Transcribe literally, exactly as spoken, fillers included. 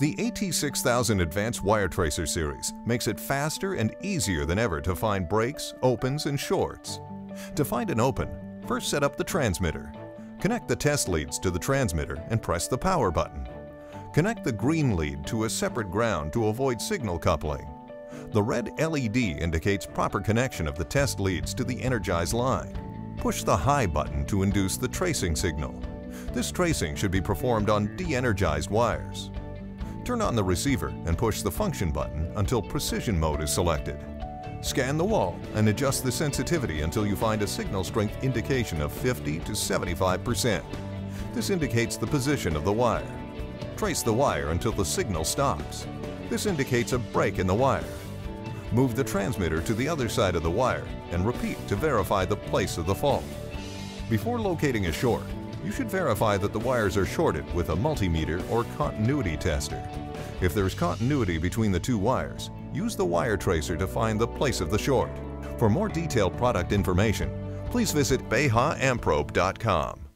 The A T six thousand Advanced Wire Tracer series makes it faster and easier than ever to find breaks, opens, and shorts. To find an open, first set up the transmitter. Connect the test leads to the transmitter and press the power button. Connect the green lead to a separate ground to avoid signal coupling. The red L E D indicates proper connection of the test leads to the energized line. Push the high button to induce the tracing signal. This tracing should be performed on de-energized wires. Turn on the receiver and push the function button until precision mode is selected. Scan the wall and adjust the sensitivity until you find a signal strength indication of fifty to seventy-five percent. This indicates the position of the wire. Trace the wire until the signal stops. This indicates a break in the wire. Move the transmitter to the other side of the wire and repeat to verify the place of the fault. Before locating a short, you should verify that the wires are shorted with a multimeter or continuity tester. If there is continuity between the two wires, use the wire tracer to find the place of the short. For more detailed product information, please visit Beha Amprobe dot com.